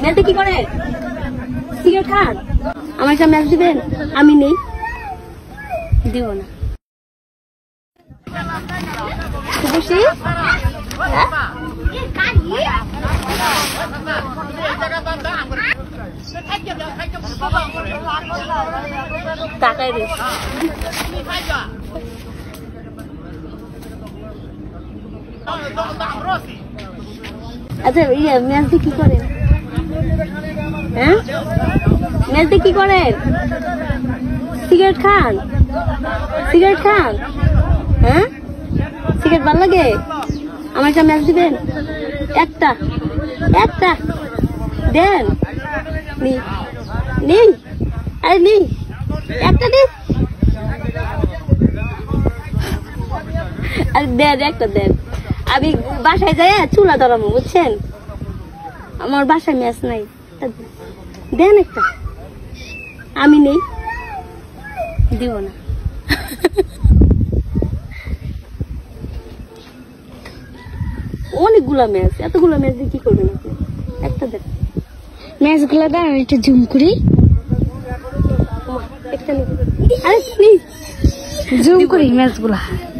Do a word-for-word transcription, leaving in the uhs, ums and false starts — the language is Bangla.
ম্যাচে কি করে? সিগারেট খান? আমার একটা ম্যাচ দিবেন? আমি নেই, দিব না। খুশি? টাকাই রে। আচ্ছা ইয়ে ম্যাচ দিয়ে কি করেন? হ্যাঁ ম্যাচ দিয়ে কি করেন? সিগারেট খান? সিগারেট খান? হ্যাঁ সিগারেট ভালো লাগে? আমার একটা ম্যাচ দিবেন? একটা একটা দেন। নেই আরে নেই, একটা দিন। আরে দেন একটা দেন, আমি বাসায় যাই চুলা ধরাবো বুঝছেন, আমার বাসায় ম্যাচ নাই, দেন একটা। আমি নেই, দিব না। অনেকগুলা ম্যাচ, এতগুলো ম্যাচ দিয়ে কি করবেন আপনি? একটা দেন ম্যাচ গুলা দেন, একটু জুম করি। একটা নেই, আরে জুম করি ম্যাচ গুলা।